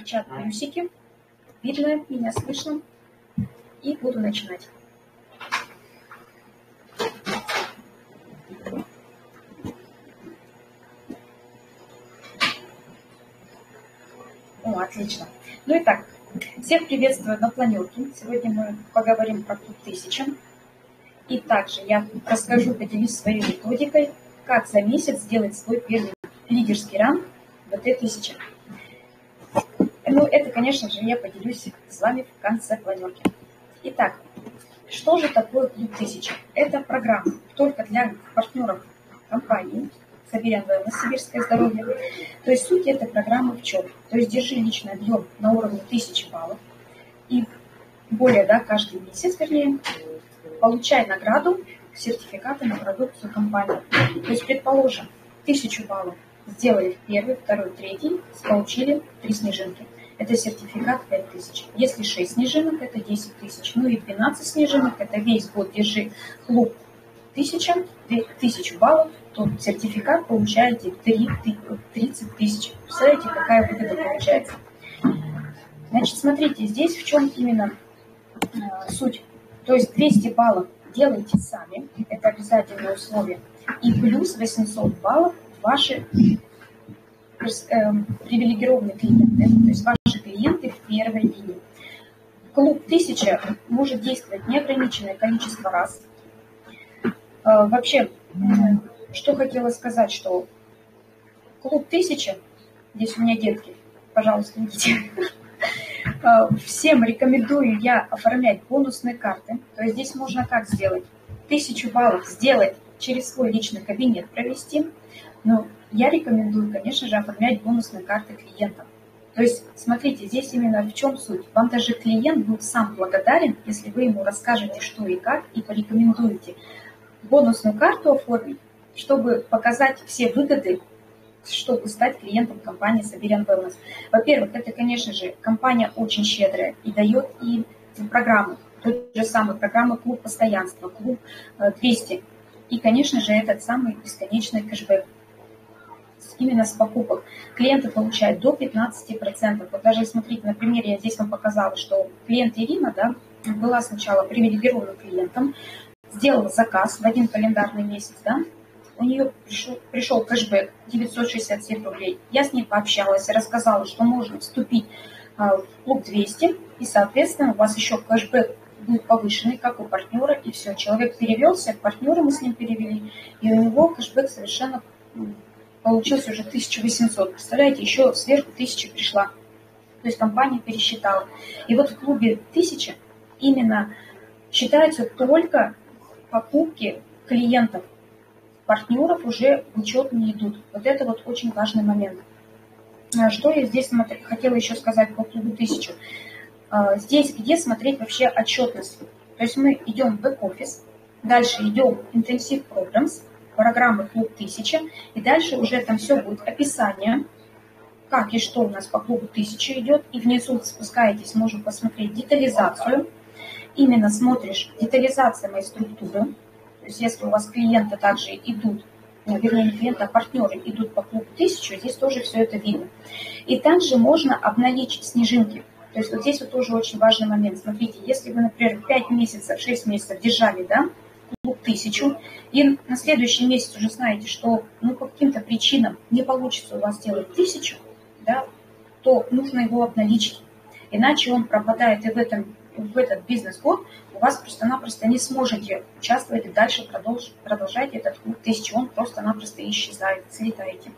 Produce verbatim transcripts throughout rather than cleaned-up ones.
кричат плюсики. Видно, меня слышно. И буду начинать. О, отлично. Ну и так, всех приветствую на планерке. Сегодня мы поговорим про клуб тысяча. И также я расскажу, поделюсь своей методикой, как за месяц сделать свой первый лидерский ранг в Т тысяча. Ну, это, конечно же, я поделюсь с вами в конце планерки. Итак, что же такое клуб тысяча? Это программа только для партнеров компании Сабериан Wellness, Сибирское здоровье. То есть суть этой программы в чем? То есть держи личный объем на уровне тысячи баллов и более, да, каждый месяц, вернее, получай награду, сертификаты на продукцию компании. То есть, предположим, тысячу баллов сделали первый, второй, третий, получили три снежинки. Это сертификат пять тысяч. Если шесть снежинок, это десять тысяч. Ну и двенадцать снежинок, это весь год держи клуб тысяча, тысячу баллов, то сертификат получаете тридцать тысяч. Представляете, какая выгода получается? Значит, смотрите, здесь в чем именно э, суть. То есть двести баллов делайте сами, это обязательное условие. И плюс восемьсот баллов ваши э, привилегированные клиенты, то есть ваши клиенты в первой линии. Клуб тысяча может действовать неограниченное количество раз. Э, вообще, э, что хотела сказать, что клуб тысяча, здесь у меня детки, пожалуйста, идите. Всем рекомендую я оформлять бонусные карты. То есть здесь можно как сделать? Тысячу баллов сделать через свой личный кабинет провести. Но я рекомендую, конечно же, оформлять бонусные карты клиентам. То есть, смотрите, здесь именно в чем суть. Вам даже клиент будет сам благодарен, если вы ему расскажете, что и как, и порекомендуете бонусную карту оформить, чтобы показать все выгоды, чтобы стать клиентом компании Сабериан Wellness. Во-первых, это, конечно же, компания очень щедрая и дает и программы, тот же самый программы клуб постоянства, клуб двести. И, конечно же, этот самый бесконечный кэшбэк. Именно с покупок. Клиенты получают до пятнадцати процентов. Вот даже смотрите, на примере я здесь вам показала, что клиент Ирина, да, была сначала привилегированным клиентом, сделала заказ в один календарный месяц, да, у нее пришел, пришел кэшбэк девятьсот шестьдесят семь рублей. Я с ней пообщалась и рассказала, что можно вступить а, в клуб двести, и, соответственно, у вас еще кэшбэк будет повышенный, как у партнера, и все. Человек перевелся, партнера мы с ним перевели, и у него кэшбэк совершенно получился уже тысяча восемьсот. Представляете, еще сверху тысяча пришла. То есть компания пересчитала. И вот в клубе тысяча именно считаются только покупки клиентов. Партнеров уже в учет не идут. Вот это вот очень важный момент. Что я здесь смотри, хотела еще сказать по клубу тысяча. Здесь где смотреть вообще отчетность? То есть мы идем в бэк-офис, дальше идем Intensive Programs, программы клуб тысяча, и дальше уже там все будет описание, как и что у нас по клубу тысяча идет, и внизу спускаетесь, можем посмотреть детализацию. Именно смотришь детализация моей структуры. То есть если у вас клиенты также идут, ну, вернее, не клиенты, а партнеры идут по клубу тысяча, здесь тоже все это видно. И также можно обналичить снежинки. То есть вот здесь вот тоже очень важный момент. Смотрите, если вы, например, пять месяцев, шесть месяцев держали, да, клуб тысячу, и на следующий месяц уже знаете, что ну, по каким-то причинам не получится у вас делать тысячу, да, то нужно его обналичить. Иначе он пропадает и в этом в этот бизнес-год, у вас просто-напросто не сможете участвовать и дальше продолж, продолжать этот клуб тысячи, он просто-напросто исчезает, слетаете.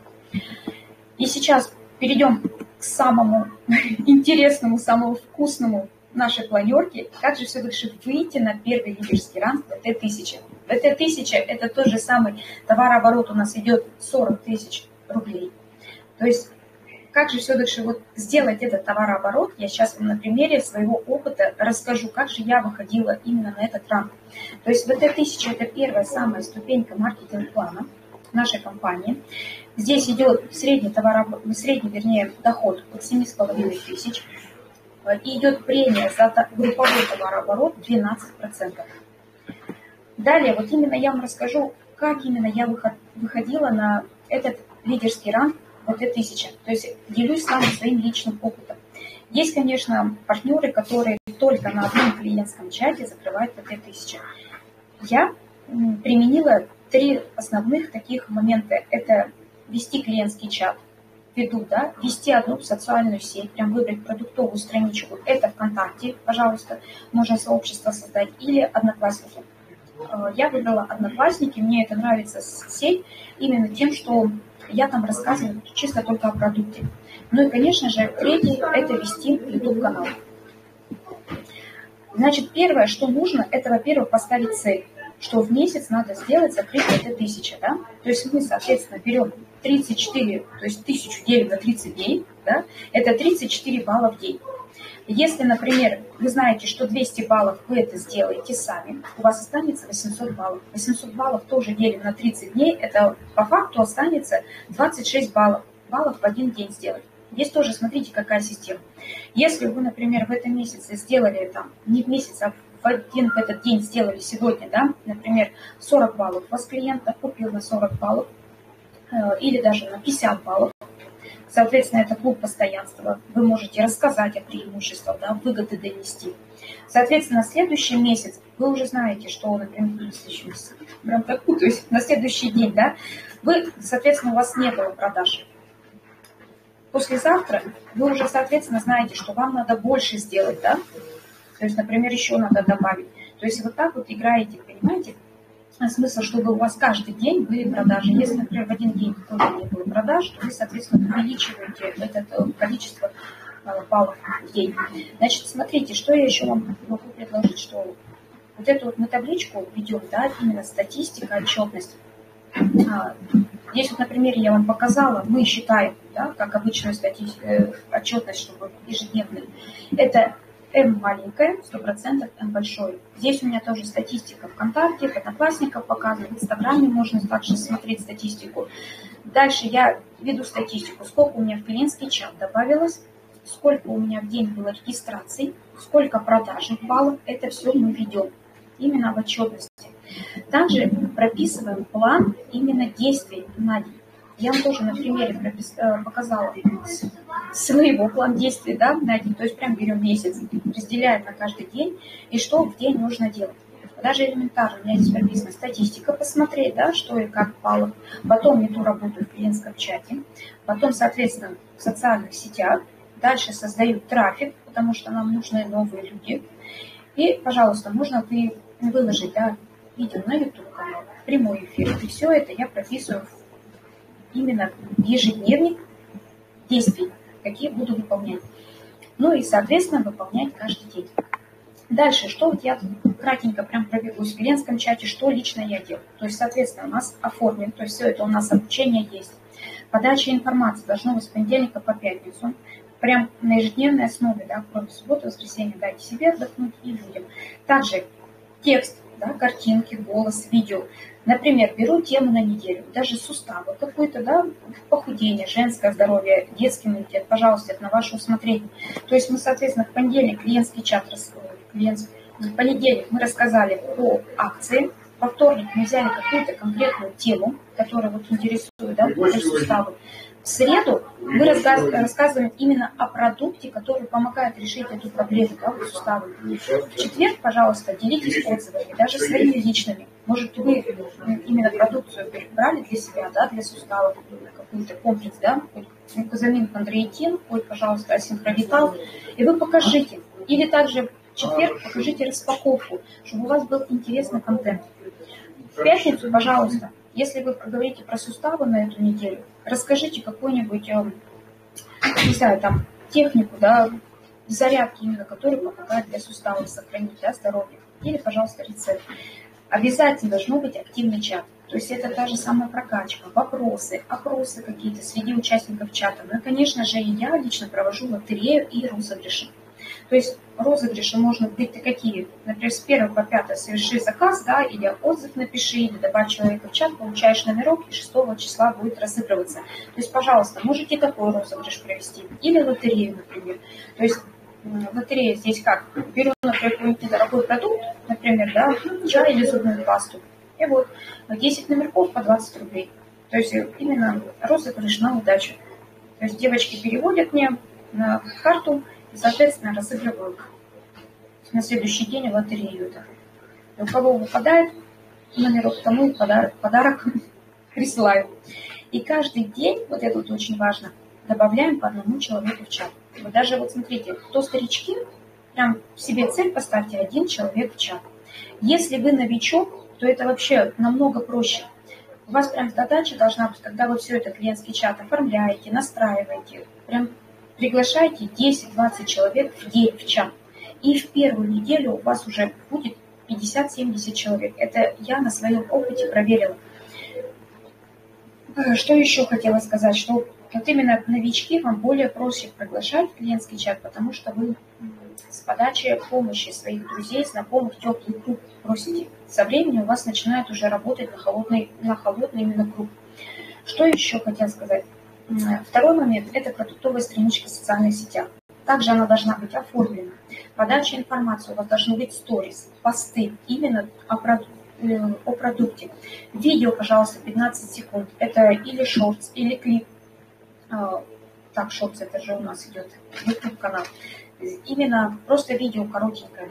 И сейчас перейдем к самому интересному, самому вкусному нашей планерке. Как же все-таки выйти на первый лидерский ранг в Т тысяча? В Т тысяча это тот же самый товарооборот у нас идет сорок тысяч рублей. То есть как же все-таки вот сделать этот товарооборот, я сейчас вам на примере своего опыта расскажу, как же я выходила именно на этот ранг. То есть в Т тысяча это первая самая ступенька маркетинг-плана нашей компании. Здесь идет средний, товарооборот, средний вернее, доход от семи с половиной тысяч. И идет премия за групповой товарооборот двенадцать процентов. Далее, вот именно я вам расскажу, как именно я выходила на этот лидерский ранг в Т тысяча. То есть делюсь с вами своим личным опытом. Есть, конечно, партнеры, которые только на одном клиентском чате закрывают по две тысячи. Я применила три основных таких момента. Это вести клиентский чат, веду, да, вести одну социальную сеть, прям выбрать продуктовую страничку. Это ВКонтакте, пожалуйста, можно сообщество создать, или Одноклассники. Я выбрала Одноклассники, мне это нравится сеть именно тем, что я там рассказываю чисто только о продукте. Ну и, конечно же, третий – это вести YouTube-канал. Значит, первое, что нужно, это, во-первых, поставить цель, что в месяц надо сделать закрыть две тысячи, да? То есть мы, соответственно, берем тридцать четыре, то есть тысячу делим на тридцать дней, да? Это тридцать четыре балла в день. Если, например, вы знаете, что двести баллов вы это сделаете сами, у вас останется восемьсот баллов. восемьсот баллов тоже делим на тридцать дней, это по факту останется двадцать шесть баллов, баллов в один день сделать. Здесь тоже смотрите, какая система. Если вы, например, в этом месяце сделали, там, не в месяц, а в один в этот день сделали сегодня, да, например, сорок баллов, у вас клиент купил на сорок баллов, э, или даже на пятьдесят баллов, соответственно, это клуб постоянства, вы можете рассказать о преимуществах, да, выгоды донести. Соответственно, на следующий месяц вы уже знаете, что, например, на следующий месяц, прям так путаюсь, на следующий день, да, вы, соответственно, у вас не было продаж. Послезавтра вы уже, соответственно, знаете, что вам надо больше сделать, да? То есть, например, еще надо добавить. То есть вот так вот играете, понимаете? Смысл, чтобы у вас каждый день были продажи. Если, например, в один день тоже не было продаж, то вы, соответственно, увеличиваете это количество баллов в день. Значит, смотрите, что я еще вам могу предложить, что вот эту вот мы табличку ведем, да, именно статистика, отчетность. Здесь вот на примере я вам показала, мы считаем, да, как обычную статистику, отчетность, чтобы ежедневную. Это М маленькая, сто процентов, М большой. Здесь у меня тоже статистика ВКонтакте, в Одноклассниках показывает, в Инстаграме можно также смотреть статистику. Дальше я веду статистику, сколько у меня в клиентский чат добавилось, сколько у меня в день было регистраций, сколько продаж баллов, это все мы ведем именно в отчетности. Также прописываем план именно действий на день. Я вам тоже на примере пропис... показала своего план действий, да, на день. То есть прям берем месяц, разделяем на каждый день, и что в день нужно делать. Даже элементарно, у меня здесь прописана статистика, посмотреть, да, что и как баллов. Потом веду работу в клиентском чате. Потом, соответственно, в социальных сетях. Дальше создаю трафик, потому что нам нужны новые люди. И, пожалуйста, можно вы выложить, да, видео на YouTube-канал, прямой эфир. И все это я прописываю именно в ежедневник действий, какие буду выполнять. Ну и, соответственно, выполнять каждый день. Дальше, что вот я кратенько прям пробегусь в клиентском чате, что лично я делаю. То есть, соответственно, у нас оформлен, то есть все это у нас обучение есть. Подача информации должно быть с понедельника по пятницу. Прям на ежедневной основе, да, кроме субботы, воскресенья, дайте себе отдохнуть и людям. Также текст, да, картинки, голос, видео. Например, беру тему на неделю, даже суставы какой-то, да, похудение, женское здоровье, детский иммунитет, пожалуйста, это на ваше усмотрение. То есть мы, соответственно, в понедельник клиентский чат рассказали, клиентский, в понедельник мы рассказали по акции, во вторник мы взяли какую-то конкретную тему, которая вот интересует, да, суставы. В среду мы рассказываем именно о продукте, который помогает решить эту проблему, да, суставы. В четверг, пожалуйста, делитесь отзывами, даже своими личными. Может, вы именно продукцию брали для себя, да, для суставов, какой-то комплекс, да, хоть Козамин Кондроитин, хоть, пожалуйста, Асинхровитал, и вы покажите. Или также в четверг покажите распаковку, чтобы у вас был интересный контент. В пятницу, пожалуйста, если вы говорите про суставы на эту неделю, расскажите какую-нибудь, не знаю, там, технику, да, зарядки именно, которые помогают для суставов сохранить, да, здоровье. Или, пожалуйста, рецепт. Обязательно должно быть активный чат. То есть это та же самая прокачка, вопросы, опросы какие-то среди участников чата. Ну и, конечно же, я лично провожу лотерею и розыгрыши. То есть розыгрыши можно быть какие, например, с первого по пятое соверши заказ, да, или отзыв напиши, или добавь человека в чат, получаешь номерок, и шестого числа будет разыгрываться. То есть, пожалуйста, можете такой розыгрыш провести. Или лотерею, например. То есть лотерея здесь как? Беру, например, какой-нибудь недорогой продукт, например, да, чай или зубную пасту. И вот десять номерков по двадцать рублей. То есть именно розыгрыш на удачу. То есть девочки переводят мне на карту, И, соответственно, разыгрываю на следующий день лотерею. Это. И у кого выпадает номерок, тому подарок, подарок присылаю. И каждый день, вот это вот очень важно, добавляем по одному человеку в чат. Вы даже вот смотрите, кто старички, прям себе цель поставьте один человек в чат. Если вы новичок, то это вообще намного проще. У вас прям задача должна быть, когда вы все это клиентский чат оформляете, настраиваете, прям приглашайте десять-двадцать человек в день в чат. И в первую неделю у вас уже будет пятьдесят-семьдесят человек. Это я на своем опыте проверила. Что еще хотела сказать, что вот именно новички вам более проще приглашать в клиентский чат, потому что вы с подачи помощи своих друзей, знакомых, теплый круг просите. Со временем у вас начинает уже работать на холодный, на холодный именно круг. Что еще хотела сказать? Второй момент – это продуктовая страничка в социальных сетях. Также она должна быть оформлена. Подача информации, у вас должны быть сторис, посты именно о продукте. о продукте. Видео, пожалуйста, пятнадцать секунд. Это или шортс, или клип. Так, шортс, это же у нас идет YouTube-канал. Именно просто видео коротенькое,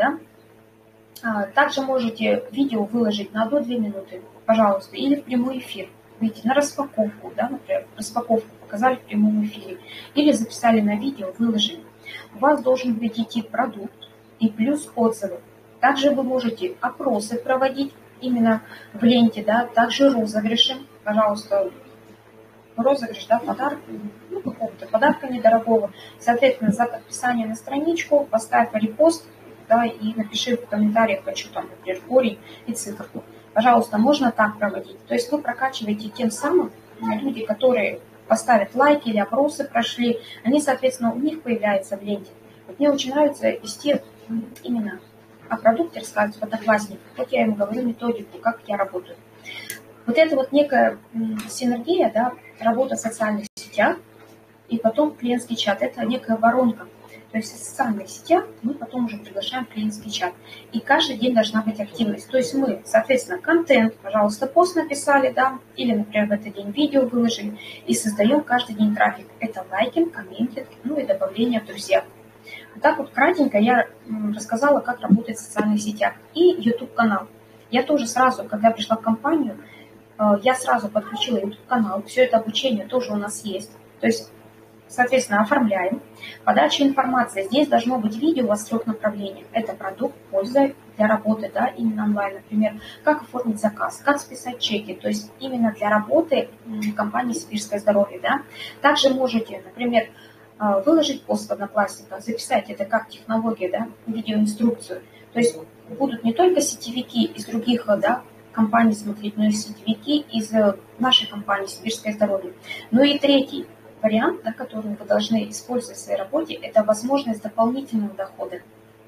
да. Также можете видео выложить на одну-две минуты, пожалуйста, или в прямой эфир. Выйти на распаковку, да, например, распаковку показали в прямом эфире. Или записали на видео, выложили. У вас должен быть идти продукт и плюс отзывы. Также вы можете опросы проводить именно в ленте, да, также розыгрыши, пожалуйста, розыгрыш, да, подарок, ну, какого-то подарка недорогого. Соответственно, за подписание на страничку поставь репост, да, и напиши в комментариях, хочу там, например, корень и циферку. Пожалуйста, можно так проводить. То есть вы прокачиваете тем самым люди, которые поставят лайки или опросы прошли, они, соответственно, у них появляются в ленте. Вот мне очень нравится вести именно о продукте, рассказывать в Одноклассниках. Вот я им говорю методику, как я работаю. Вот это вот некая синергия, да, работа в социальных сетях и потом клиентский чат. Это некая воронка. То есть в социальных сетях мы потом уже приглашаем клиентский чат. И каждый день должна быть активность. То есть мы, соответственно, контент, пожалуйста, пост написали, да, или, например, в этот день видео выложили, и создаем каждый день трафик. Это лайкинг, комментинг, ну и добавление в друзья. Вот так вот кратенько я рассказала, как работать в социальных сетях. И YouTube-канал. Я тоже сразу, когда пришла в компанию, я сразу подключила YouTube-канал. Все это обучение тоже у нас есть. То есть, соответственно, оформляем. Подача информации. Здесь должно быть видео, у вас срок направления. Это продукт, польза для работы, да, именно онлайн. Например, как оформить заказ, как списать чеки. То есть именно для работы компании «Сибирское здоровье». Да. Также можете, например, выложить пост в Одноклассниках, записать это как технология, да, видеоинструкцию. То есть будут не только сетевики из других, да, компаний смотреть, но и сетевики из нашей компании «Сибирское здоровье». Ну и третий вариант, да, который вы должны использовать в своей работе, это возможность дополнительного дохода.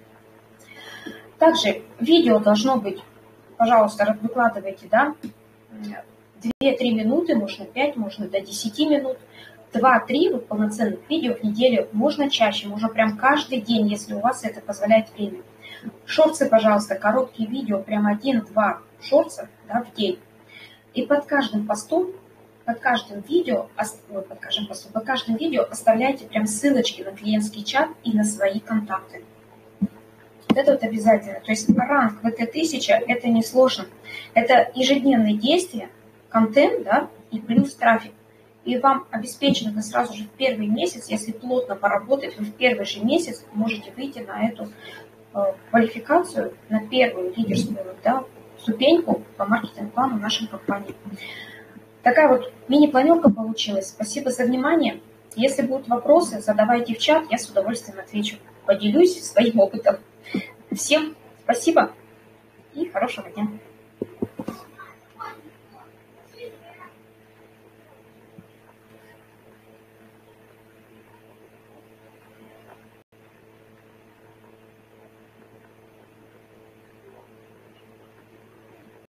Также видео должно быть, пожалуйста, выкладывайте, да, две-три минуты, можно пять, можно до десяти минут. два-три вот полноценных видео в неделю, можно чаще, можно прям каждый день, если у вас это позволяет время. Шорты, пожалуйста, короткие видео, прям один-два шорта, да, в день. И под каждым постом, под каждым видео, вот, под каждым постом, под каждым видео оставляйте прям ссылочки на клиентский чат и на свои контакты. Вот это вот обязательно. То есть ранг вэ тэ тысяча это не сложно. Это ежедневные действия, контент, да, и плюс трафик. И вам обеспечено вы сразу же в первый месяц, если плотно поработать, вы в первый же месяц можете выйти на эту э, квалификацию, на первую лидерскую, да, ступеньку по маркетинг-плану нашей компании. Такая вот мини-планерка получилась. Спасибо за внимание. Если будут вопросы, задавайте в чат, я с удовольствием отвечу. Поделюсь своим опытом. Всем спасибо и хорошего дня.